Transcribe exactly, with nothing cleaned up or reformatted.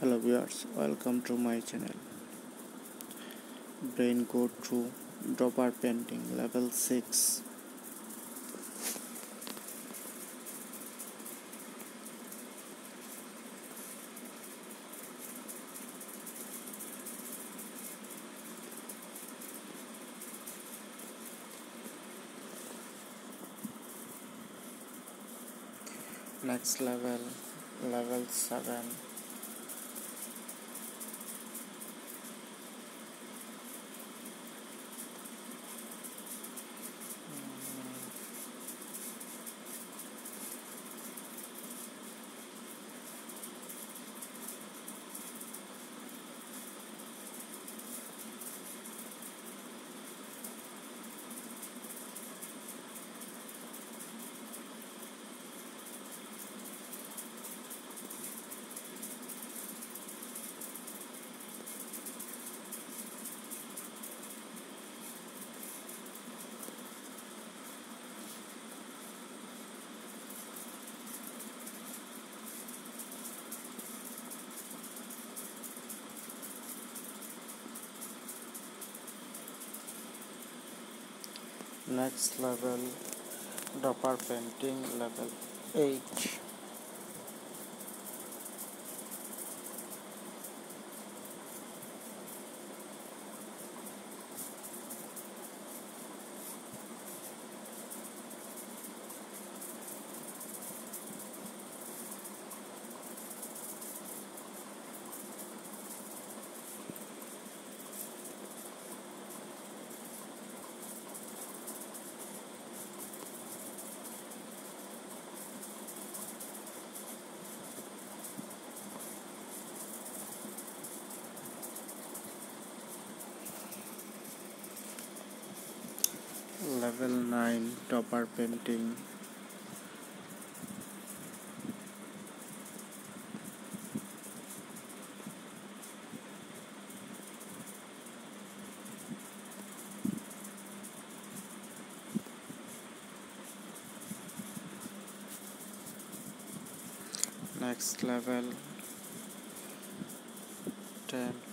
Hello viewers, welcome to my channel. Brain go through dropper painting level six. Next level, level seven. Next level, dropper painting level eight. Level nine, dropper painting. Next level ten.